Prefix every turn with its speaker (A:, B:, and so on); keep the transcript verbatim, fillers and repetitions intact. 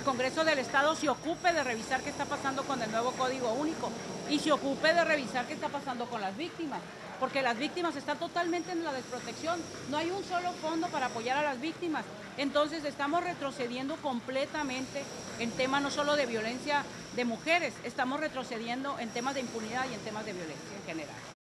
A: Congreso del Estado se ocupe de revisar qué está pasando con el nuevo Código Único y se ocupe de revisar qué está pasando con las víctimas, porque las víctimas están totalmente en la desprotección. No hay un solo fondo para apoyar a las víctimas. Entonces estamos retrocediendo completamente en temas no solo de violencia de mujeres, estamos retrocediendo en temas de impunidad y en temas de violencia en general.